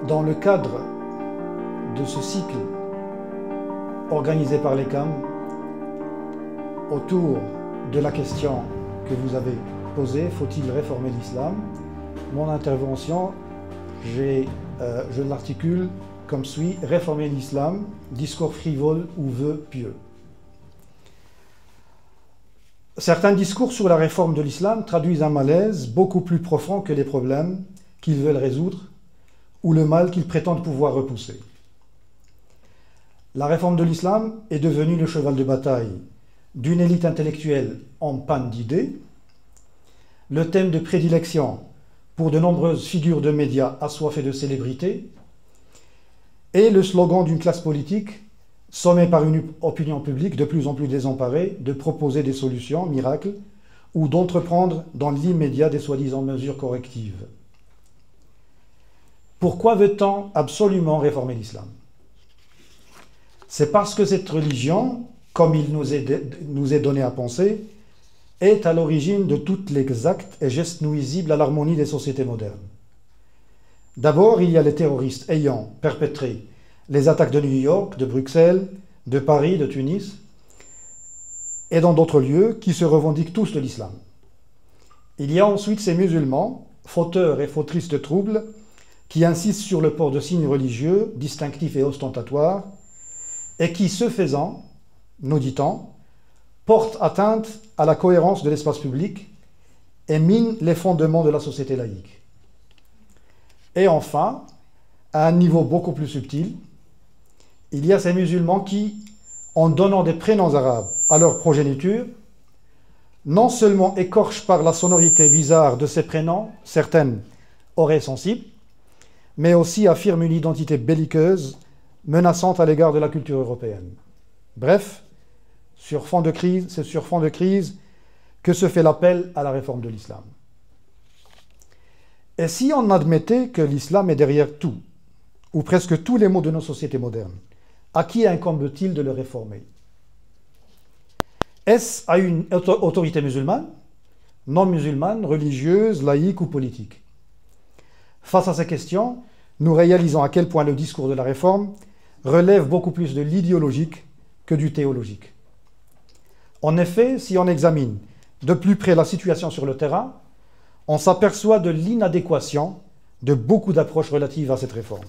Dans le cadre de ce cycle organisé par l'ECAM autour de la question que vous avez posée, faut-il réformer l'islam? Mon intervention, je l'articule comme suit: réformer l'islam, discours frivole ou vœu pieux. Certains discours sur la réforme de l'islam traduisent un malaise beaucoup plus profond que les problèmes qu'ils veulent résoudre ou le mal qu'ils prétendent pouvoir repousser. La réforme de l'islam est devenue le cheval de bataille d'une élite intellectuelle en panne d'idées, le thème de prédilection pour de nombreuses figures de médias assoiffées de célébrité, et le slogan d'une classe politique sommée par une opinion publique de plus en plus désemparée de proposer des solutions miracles ou d'entreprendre dans l'immédiat des soi-disant mesures correctives. Pourquoi veut-on absolument réformer l'islam? C'est parce que cette religion, comme il nous est donné à penser, est à l'origine de tous les actes et gestes nuisibles à l'harmonie des sociétés modernes. D'abord, il y a les terroristes ayant perpétré les attaques de New York, de Bruxelles, de Paris, de Tunis, et dans d'autres lieux qui se revendiquent tous de l'islam. Il y a ensuite ces musulmans, fauteurs et fautrices de troubles, qui insistent sur le port de signes religieux, distinctifs et ostentatoires, et qui, ce faisant, nous dit-on, portent atteinte à la cohérence de l'espace public et minent les fondements de la société laïque. Et enfin, à un niveau beaucoup plus subtil, il y a ces musulmans qui, en donnant des prénoms arabes à leur progéniture, non seulement écorchent par la sonorité bizarre de ces prénoms certaines oreilles sensibles, mais aussi affirment une identité belliqueuse menaçante à l'égard de la culture européenne. Bref, c'est sur fond de crise que se fait l'appel à la réforme de l'islam. Et si on admettait que l'islam est derrière tout, ou presque tous les maux de nos sociétés modernes, à qui incombe-t-il de le réformer? Est-ce à une autorité musulmane, non musulmane, religieuse, laïque ou politique? Face à ces questions, nous réalisons à quel point le discours de la réforme relève beaucoup plus de l'idéologique que du théologique. En effet, si on examine de plus près la situation sur le terrain, on s'aperçoit de l'inadéquation de beaucoup d'approches relatives à cette réforme.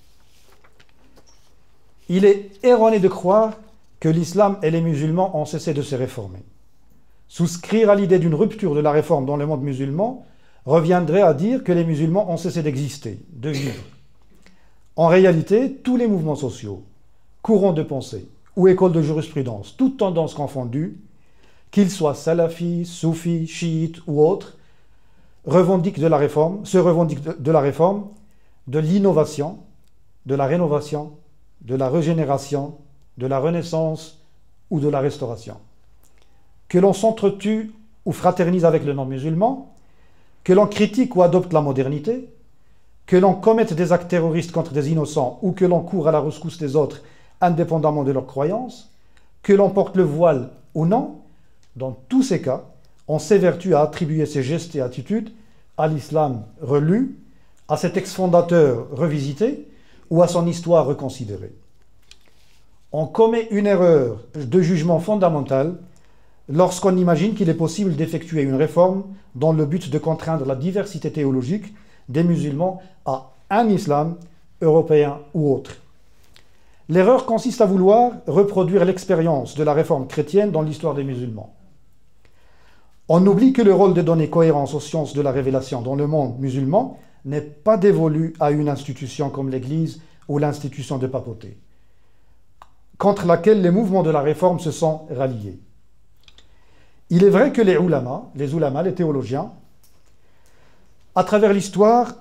Il est erroné de croire que l'islam et les musulmans ont cessé de se réformer. Souscrire à l'idée d'une rupture de la réforme dans le monde musulman reviendrait à dire que les musulmans ont cessé d'exister, de vivre. En réalité, tous les mouvements sociaux, courants de pensée ou écoles de jurisprudence, toutes tendances confondues, qu'ils soient salafis, soufis, chiites ou autres, se revendiquent de la réforme, de l'innovation, de la rénovation, de la régénération, de la renaissance ou de la restauration. Que l'on s'entretue ou fraternise avec le non-musulman, que l'on critique ou adopte la modernité, que l'on commette des actes terroristes contre des innocents ou que l'on court à la rescousse des autres indépendamment de leurs croyances, que l'on porte le voile ou non, dans tous ces cas, on s'évertue à attribuer ces gestes et attitudes à l'islam relu, à cet ex-fondateur revisité ou à son histoire reconsidérée. On commet une erreur de jugement fondamentale lorsqu'on imagine qu'il est possible d'effectuer une réforme dans le but de contraindre la diversité théologique des musulmans à un islam européen ou autre. L'erreur consiste à vouloir reproduire l'expérience de la réforme chrétienne dans l'histoire des musulmans. On oublie que le rôle de donner cohérence aux sciences de la révélation dans le monde musulman n'est pas dévolu à une institution comme l'Église ou l'institution de papauté, contre laquelle les mouvements de la réforme se sont ralliés. Il est vrai que les ulama, les théologiens, à travers l'histoire,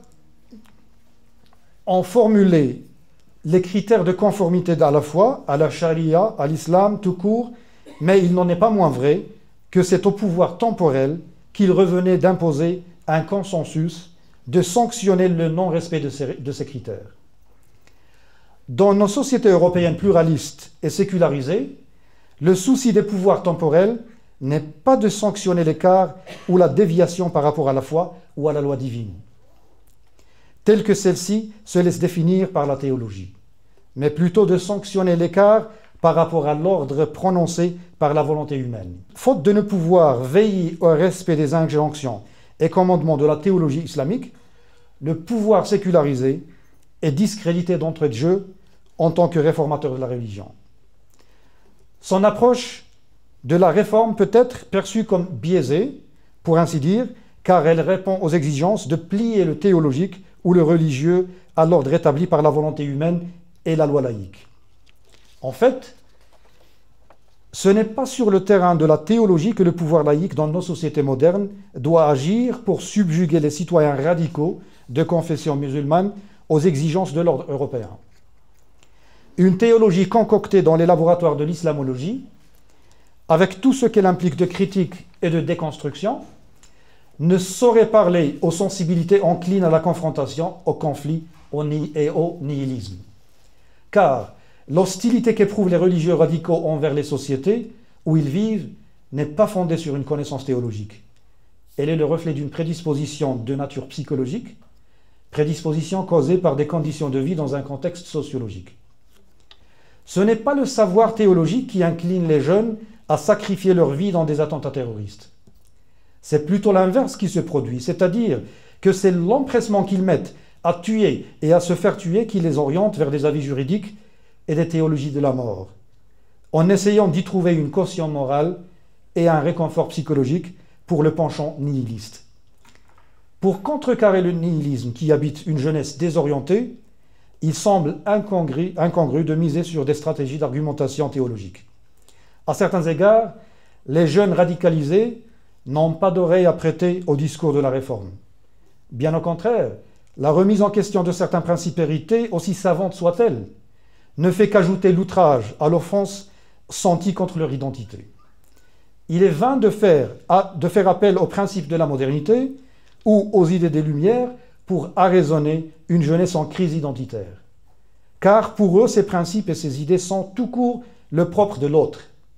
ont formulé les critères de conformité à la fois à la charia, à l'islam tout court, mais il n'en est pas moins vrai que c'est au pouvoir temporel qu'il revenait d'imposer un consensus, de sanctionner le non-respect de ces critères. Dans nos sociétés européennes pluralistes et sécularisées, le souci des pouvoirs temporels n'est pas de sanctionner l'écart ou la déviation par rapport à la foi ou à la loi divine. telle que celle-ci se laisse définir par la théologie, mais plutôt de sanctionner l'écart par rapport à l'ordre prononcé par la volonté humaine. Faute de ne pouvoir veiller au respect des injonctions et commandements de la théologie islamique, le pouvoir sécularisé est discrédité d'entrée de jeu en tant que réformateur de la religion. Son approche de la réforme peut être perçue comme biaisée, pour ainsi dire, car elle répond aux exigences de plier le théologique ou le religieux à l'ordre établi par la volonté humaine et la loi laïque. En fait, ce n'est pas sur le terrain de la théologie que le pouvoir laïque dans nos sociétés modernes doit agir pour subjuguer les citoyens radicaux de confession musulmane aux exigences de l'ordre européen. Une théologie concoctée dans les laboratoires de l'islamologie, avec tout ce qu'elle implique de critique et de déconstruction, ne saurait parler aux sensibilités enclines à la confrontation, au conflit et au nihilisme. Car l'hostilité qu'éprouvent les religieux radicaux envers les sociétés où ils vivent n'est pas fondée sur une connaissance théologique. Elle est le reflet d'une prédisposition de nature psychologique, prédisposition causée par des conditions de vie dans un contexte sociologique. Ce n'est pas le savoir théologique qui incline les jeunes à sacrifier leur vie dans des attentats terroristes. C'est plutôt l'inverse qui se produit, c'est-à-dire que c'est l'empressement qu'ils mettent à tuer et à se faire tuer qui les oriente vers des avis juridiques et des théologies de la mort, en essayant d'y trouver une caution morale et un réconfort psychologique pour le penchant nihiliste. Pour contrecarrer le nihilisme qui habite une jeunesse désorientée, il semble incongru de miser sur des stratégies d'argumentation théologique. À certains égards, les jeunes radicalisés n'ont pas d'oreille à prêter au discours de la réforme. Bien au contraire, la remise en question de certains principes hérités, aussi savante soit-elle, ne fait qu'ajouter l'outrage à l'offense sentie contre leur identité. Il est vain de faire appel aux principes de la modernité ou aux idées des Lumières pour arraisonner une jeunesse en crise identitaire. Car pour eux, ces principes et ces idées sont tout court le propre de l'autre.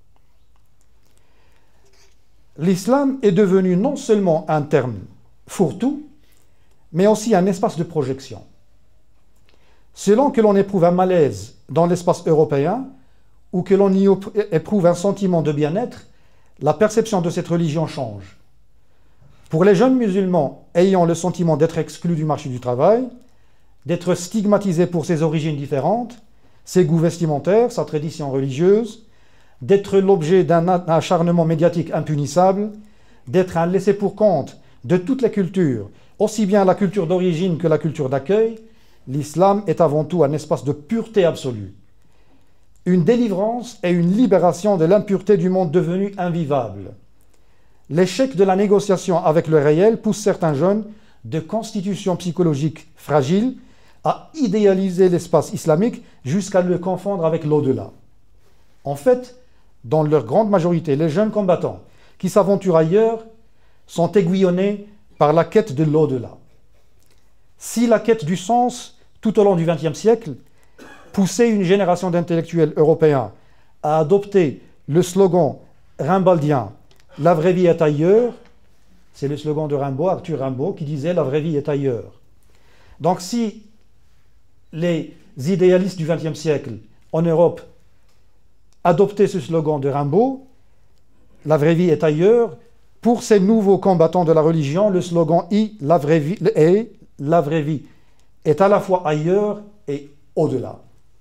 L'islam est devenu non seulement un terme fourre-tout, mais aussi un espace de projection. Selon que l'on éprouve un malaise dans l'espace européen ou que l'on y éprouve un sentiment de bien-être, la perception de cette religion change. Pour les jeunes musulmans ayant le sentiment d'être exclus du marché du travail, d'être stigmatisés pour ses origines différentes, ses goûts vestimentaires, sa tradition religieuse, d'être l'objet d'un acharnement médiatique impunissable, d'être un laissé-pour-compte de toutes les cultures, aussi bien la culture d'origine que la culture d'accueil, l'islam est avant tout un espace de pureté absolue. Une délivrance et une libération de l'impureté du monde devenu invivable. L'échec de la négociation avec le réel pousse certains jeunes de constitution psychologique fragile à idéaliser l'espace islamique jusqu'à le confondre avec l'au-delà. En fait, dans leur grande majorité, les jeunes combattants qui s'aventurent ailleurs sont aiguillonnés par la quête de l'au-delà. Si la quête du sens, tout au long du XXe siècle, poussait une génération d'intellectuels européens à adopter le slogan rimbaldien « La vraie vie est ailleurs », c'est le slogan de Rimbaud, Arthur Rimbaud, qui disait « La vraie vie est ailleurs ». Donc si les idéalistes du XXe siècle en Europe adopter ce slogan de Rimbaud, la vraie vie est ailleurs, pour ces nouveaux combattants de la religion, le slogan la vraie vie est à la fois ailleurs et au-delà.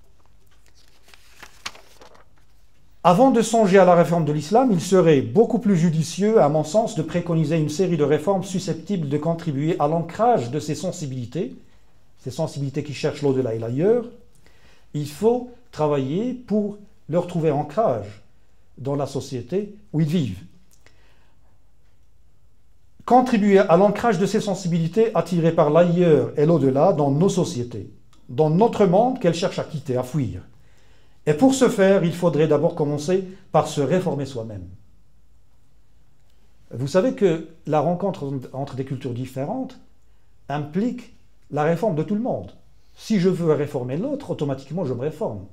Avant de songer à la réforme de l'islam, il serait beaucoup plus judicieux, à mon sens, de préconiser une série de réformes susceptibles de contribuer à l'ancrage de ces sensibilités qui cherchent l'au-delà et l'ailleurs. Il faut travailler pour leur trouver ancrage dans la société où ils vivent. Contribuer à l'ancrage de ces sensibilités attirées par l'ailleurs et l'au-delà dans nos sociétés, dans notre monde qu'elles cherchent à quitter, à fuir. Et pour ce faire, il faudrait d'abord commencer par se réformer soi-même. Vous savez que la rencontre entre des cultures différentes implique la réforme de tout le monde. Si je veux réformer l'autre, automatiquement je me réforme.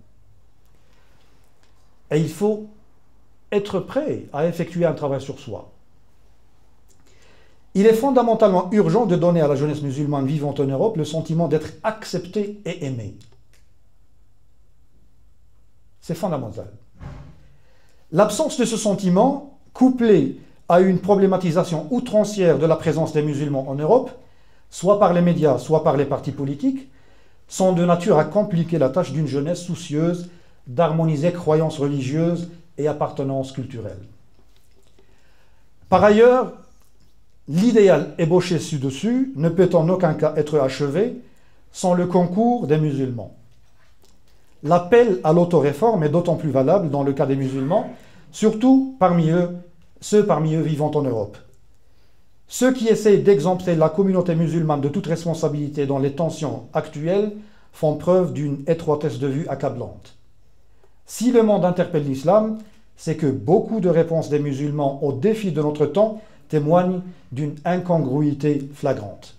Et il faut être prêt à effectuer un travail sur soi. Il est fondamentalement urgent de donner à la jeunesse musulmane vivante en Europe le sentiment d'être acceptée et aimée. C'est fondamental. L'absence de ce sentiment, couplée à une problématisation outrancière de la présence des musulmans en Europe, soit par les médias, soit par les partis politiques, sont de nature à compliquer la tâche d'une jeunesse soucieuse d'harmoniser croyances religieuses et appartenances culturelles. Par ailleurs, l'idéal ébauché ci-dessus ne peut en aucun cas être achevé sans le concours des musulmans. L'appel à l'autoréforme est d'autant plus valable dans le cas des musulmans, surtout ceux parmi eux vivant en Europe. Ceux qui essaient d'exempter la communauté musulmane de toute responsabilité dans les tensions actuelles font preuve d'une étroitesse de vue accablante. Si le monde interpelle l'islam, c'est que beaucoup de réponses des musulmans aux défis de notre temps témoignent d'une incongruité flagrante.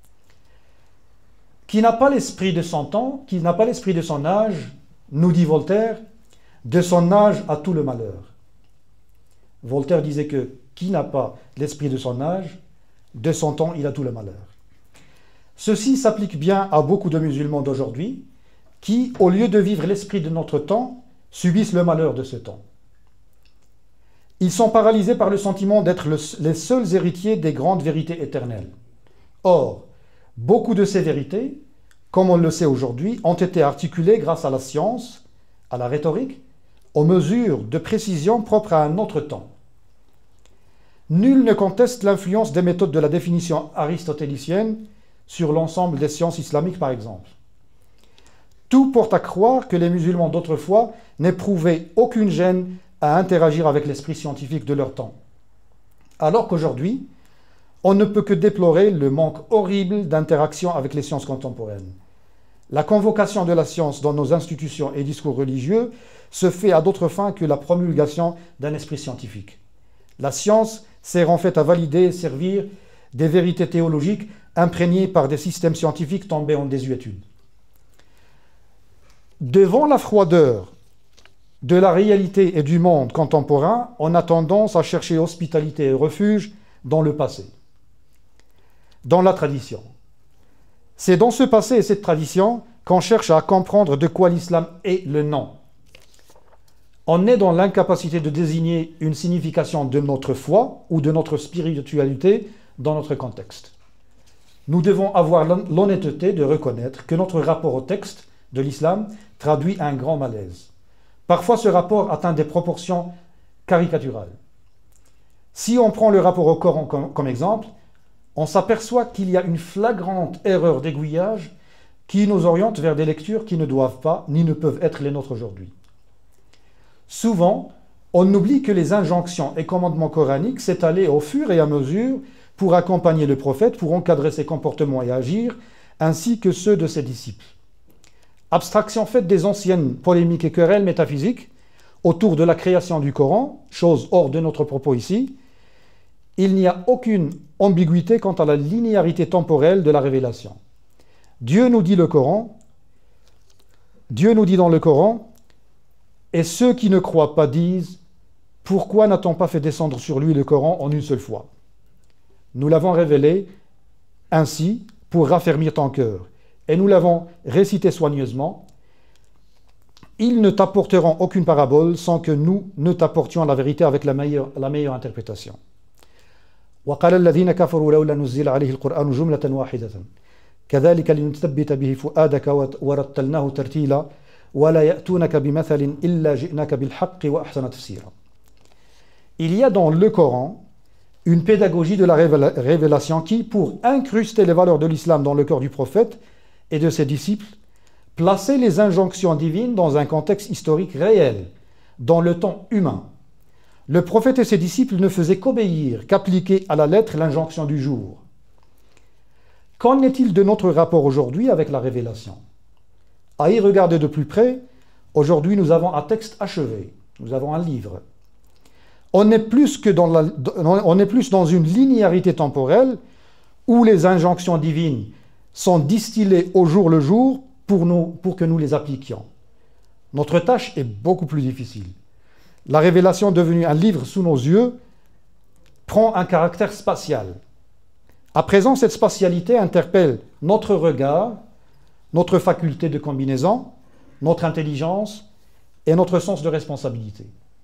Qui n'a pas l'esprit de son temps, qui n'a pas l'esprit de son âge, nous dit Voltaire, de son âge a tout le malheur. Voltaire disait que qui n'a pas l'esprit de son âge, de son temps, il a tout le malheur. Ceci s'applique bien à beaucoup de musulmans d'aujourd'hui qui, au lieu de vivre l'esprit de notre temps, subissent le malheur de ce temps. Ils sont paralysés par le sentiment d'être les seuls héritiers des grandes vérités éternelles. Or, beaucoup de ces vérités, comme on le sait aujourd'hui, ont été articulées grâce à la science, à la rhétorique, aux mesures de précision propres à un autre temps. Nul ne conteste l'influence des méthodes de la définition aristotélicienne sur l'ensemble des sciences islamiques, par exemple. Tout porte à croire que les musulmans d'autrefois n'éprouvaient aucune gêne à interagir avec l'esprit scientifique de leur temps. Alors qu'aujourd'hui, on ne peut que déplorer le manque horrible d'interaction avec les sciences contemporaines. La convocation de la science dans nos institutions et discours religieux se fait à d'autres fins que la promulgation d'un esprit scientifique. La science sert en fait à valider et servir des vérités théologiques imprégnées par des systèmes scientifiques tombés en désuétude. Devant la froideur de la réalité et du monde contemporain, on a tendance à chercher hospitalité et refuge dans le passé, dans la tradition. C'est dans ce passé et cette tradition qu'on cherche à comprendre de quoi l'islam est le nom. On est dans l'incapacité de désigner une signification de notre foi ou de notre spiritualité dans notre contexte. Nous devons avoir l'honnêteté de reconnaître que notre rapport au texte de l'islam traduit un grand malaise. Parfois, ce rapport atteint des proportions caricaturales. Si on prend le rapport au Coran comme exemple, on s'aperçoit qu'il y a une flagrante erreur d'aiguillage qui nous oriente vers des lectures qui ne doivent pas ni ne peuvent être les nôtres aujourd'hui. Souvent, on oublie que les injonctions et commandements coraniques s'étalaient au fur et à mesure pour accompagner le prophète, pour encadrer ses comportements et agir, ainsi que ceux de ses disciples. Abstraction faite des anciennes polémiques et querelles métaphysiques autour de la création du Coran, chose hors de notre propos ici, il n'y a aucune ambiguïté quant à la linéarité temporelle de la révélation. Dieu nous dit dans le Coran, et ceux qui ne croient pas disent, pourquoi n'a-t-on pas fait descendre sur lui le Coran en une seule fois? Nous l'avons révélé ainsi pour raffermir ton cœur, et nous l'avons récité soigneusement. Ils ne t'apporteront aucune parabole sans que nous ne t'apportions la vérité avec la meilleure interprétation. وقال الذين كفروا لولا نزل عليه القرآن جملة واحدة كذلك لنثبت به فؤادك ورتلناه ترتيلا ولا يأتونك بمثل إلا جئناك بالحق وأحسن تفسيرا. Il y a dans le Coran une pédagogie de la révélation qui, pour incruster les valeurs de l'islam dans le cœur du prophète et de ses disciples, plaçait les injonctions divines dans un contexte historique réel, dans le temps humain. Le prophète et ses disciples ne faisaient qu'obéir, qu'appliquer à la lettre l'injonction du jour. Qu'en est-il de notre rapport aujourd'hui avec la révélation? À y regarder de plus près, aujourd'hui nous avons un texte achevé, nous avons un livre. On est plus dans une linéarité temporelle où les injonctions divines sont distillées au jour le jour pour que nous les appliquions. Notre tâche est beaucoup plus difficile. La révélation devenue un livre sous nos yeux prend un caractère spatial. À présent, cette spatialité interpelle notre regard, notre faculté de combinaison, notre intelligence et notre sens de responsabilité.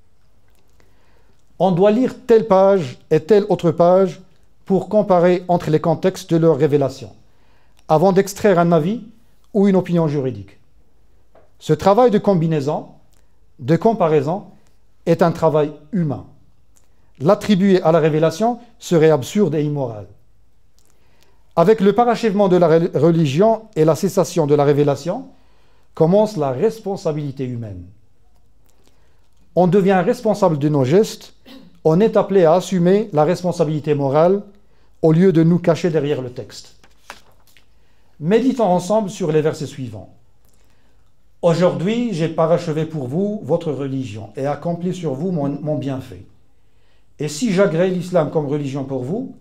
On doit lire telle page et telle autre page pour comparer entre les contextes de leur révélation, avant d'extraire un avis ou une opinion juridique. Ce travail de combinaison, de comparaison, est un travail humain. L'attribuer à la révélation serait absurde et immoral. Avec le parachèvement de la religion et la cessation de la révélation, commence la responsabilité humaine. On devient responsable de nos gestes, on est appelé à assumer la responsabilité morale au lieu de nous cacher derrière le texte. Méditons ensemble sur les versets suivants. Aujourd'hui, j'ai parachevé pour vous votre religion et accompli sur vous mon bienfait. Et si j'agrée l'islam comme religion pour vous,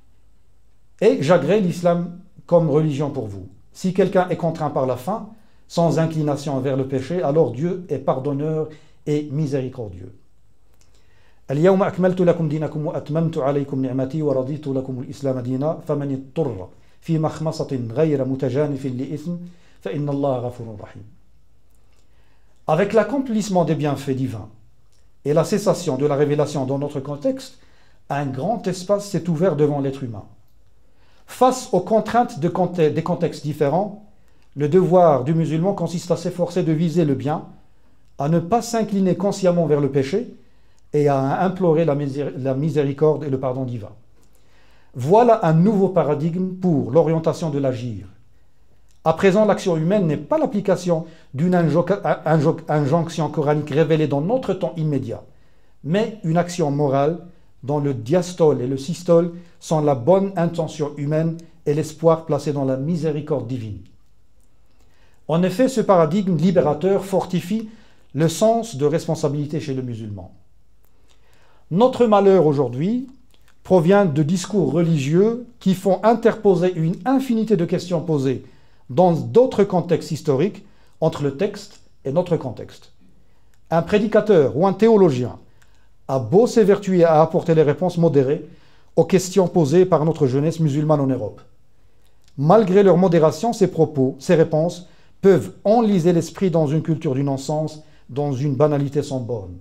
Si quelqu'un est contraint par la faim, sans inclination vers le péché, alors Dieu est pardonneur et miséricordieux. اليوم أكملت لكم دينكم وأتممت عليكم نعمتي ورضيت لكم الإسلام دينا فمن اضطر في مخمصة غير متجانف لإثم فإن الله غفور رحيم. Avec l'accomplissement des bienfaits divins et la cessation de la révélation dans notre contexte, un grand espace s'est ouvert devant l'être humain. Face aux contraintes des contextes différents, le devoir du musulman consiste à s'efforcer de viser le bien, à ne pas s'incliner consciemment vers le péché et à implorer la miséricorde et le pardon divin. Voilà un nouveau paradigme pour l'orientation de l'agir. À présent, l'action humaine n'est pas l'application d'une injonction coranique révélée dans notre temps immédiat, mais une action morale dont le diastole et le systole sont la bonne intention humaine et l'espoir placé dans la miséricorde divine. En effet, ce paradigme libérateur fortifie le sens de responsabilité chez le musulman. Notre malheur aujourd'hui provient de discours religieux qui font interposer une infinité de questions posées dans d'autres contextes historiques entre le texte et notre contexte. Un prédicateur ou un théologien a beau s'évertuer à apporter les réponses modérées aux questions posées par notre jeunesse musulmane en Europe. Malgré leur modération, ces propos, ces réponses peuvent enliser l'esprit dans une culture du non-sens, dans une banalité sans borne.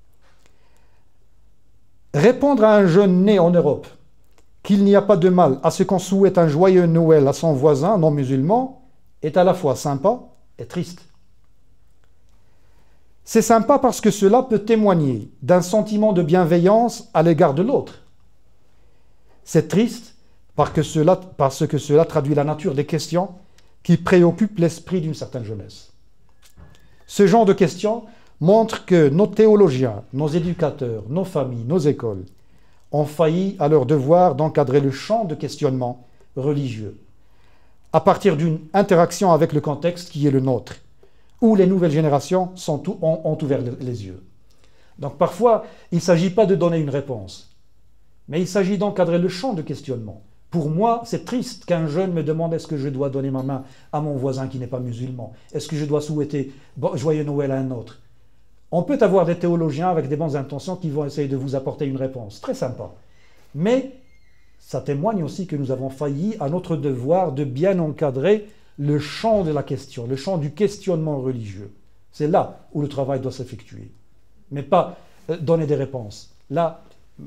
Répondre à un jeune né en Europe qu'il n'y a pas de mal à ce qu'on souhaite un joyeux Noël à son voisin non musulman est à la fois sympa et triste. C'est sympa parce que cela peut témoigner d'un sentiment de bienveillance à l'égard de l'autre. C'est triste parce que cela traduit la nature des questions qui préoccupent l'esprit d'une certaine jeunesse. Ce genre de questions montre que nos théologiens, nos éducateurs, nos familles, nos écoles ont failli à leur devoir d'encadrer le champ de questionnement religieux à partir d'une interaction avec le contexte qui est le nôtre, où les nouvelles générations ont ouvert les yeux. Donc parfois, il ne s'agit pas de donner une réponse, mais il s'agit d'encadrer le champ de questionnement. Pour moi, c'est triste qu'un jeune me demande est-ce que je dois donner ma main à mon voisin qui n'est pas musulman? Est-ce que je dois souhaiter joyeux Noël à un autre? On peut avoir des théologiens avec des bonnes intentions qui vont essayer de vous apporter une réponse. Très sympa. Mais ça témoigne aussi que nous avons failli à notre devoir de bien encadrer le champ de la question, le champ du questionnement religieux. C'est là où le travail doit s'effectuer. Mais pas donner des réponses. Là,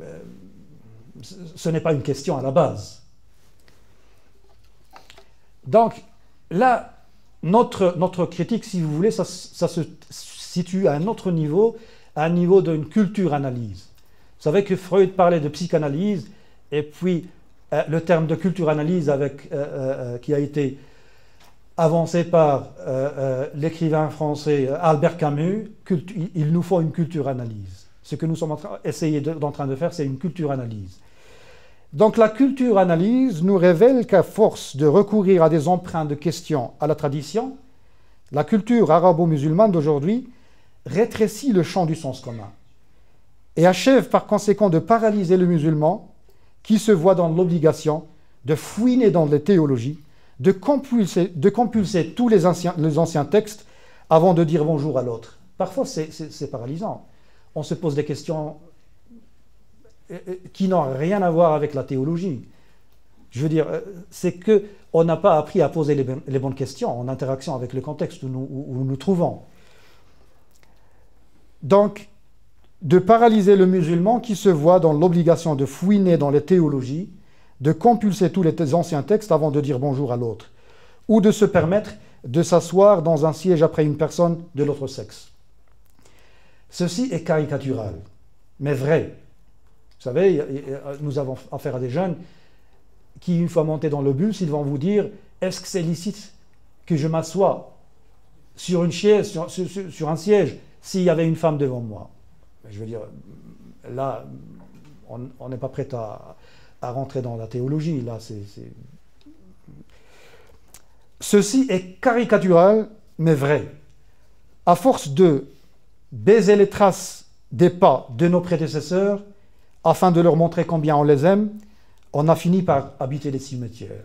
ce n'est pas une question à la base. Donc, là, notre critique, si vous voulez, ça se situe à un autre niveau, à un niveau d'une culture-analyse. Vous savez que Freud parlait de psychanalyse, et puis le terme de culture-analyse qui a été avancé par l'écrivain français Albert Camus, il nous faut une culture-analyse. Ce que nous sommes en train de faire, c'est une culture-analyse. Donc la culture-analyse nous révèle qu'à force de recourir à des emprunts de questions à la tradition, la culture arabo-musulmane d'aujourd'hui rétrécit le champ du sens commun et achève par conséquent de paralyser le musulman qui se voit dans l'obligation de fouiner dans les théologies, de compulser tous les anciens textes avant de dire bonjour à l'autre. Parfois c'est paralysant. On se pose des questions qui n'ont rien à voir avec la théologie. Je veux dire, c'est qu'on n'a pas appris à poser les bonnes questions en interaction avec le contexte où nous nous trouvons. Donc, de paralyser le musulman qui se voit dans l'obligation de fouiner dans les théologies, de compulser tous les anciens textes avant de dire bonjour à l'autre, ou de se permettre de s'asseoir dans un siège après une personne de l'autre sexe. Ceci est caricatural, mais vrai. Vous savez, nous avons affaire à des jeunes qui, une fois montés dans le bus, ils vont vous dire « Est-ce que c'est licite que je m'assoie sur une chaise, sur un siège, s'il y avait une femme devant moi ?» Je veux dire, là, on n'est pas prêt à rentrer dans la théologie. Là, Ceci est caricatural, mais vrai. À force de baiser les traces des pas de nos prédécesseurs, afin de leur montrer combien on les aime, on a fini par habiter les cimetières.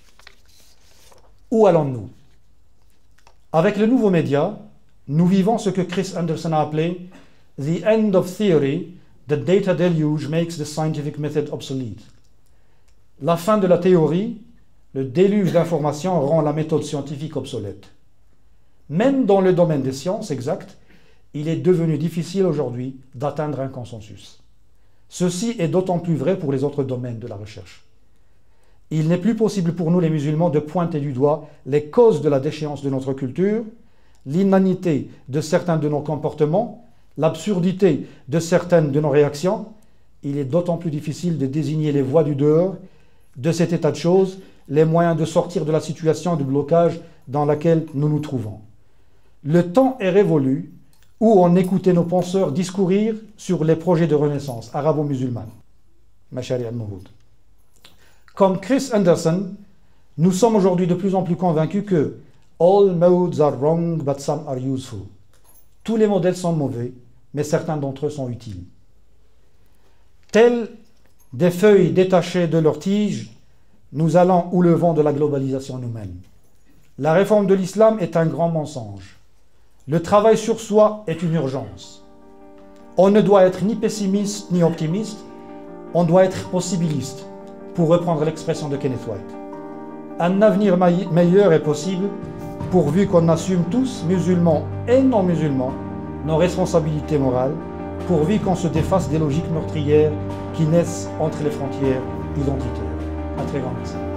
Où allons-nous? Avec le nouveau média, nous vivons ce que Chris Anderson a appelé « The end of theory, the data deluge makes the scientific method obsolete ». La fin de la théorie, le déluge d'informations rend la méthode scientifique obsolète. Même dans le domaine des sciences exactes, il est devenu difficile aujourd'hui d'atteindre un consensus. Ceci est d'autant plus vrai pour les autres domaines de la recherche. Il n'est plus possible pour nous les musulmans de pointer du doigt les causes de la déchéance de notre culture, l'inanité de certains de nos comportements, l'absurdité de certaines de nos réactions. Il est d'autant plus difficile de désigner les voies du dehors de cet état de choses, les moyens de sortir de la situation de blocage dans laquelle nous nous trouvons. Le temps est révolu où on écoutait nos penseurs discourir sur les projets de renaissance arabo-musulmane. Mashari al-Mawlud. Comme Chris Anderson, nous sommes aujourd'hui de plus en plus convaincus que all modes are wrong, but some are useful. Tous les modèles sont mauvais, mais certains d'entre eux sont utiles. Tels des feuilles détachées de leurs tiges, nous allons où le vent de la globalisation nous mène. La réforme de l'islam est un grand mensonge. Le travail sur soi est une urgence. On ne doit être ni pessimiste ni optimiste, on doit être possibiliste, pour reprendre l'expression de Kenneth White. Un avenir meilleur est possible, pourvu qu'on assume tous, musulmans et non musulmans, nos responsabilités morales, pourvu qu'on se défasse des logiques meurtrières qui naissent entre les frontières identitaires. Un très grand merci.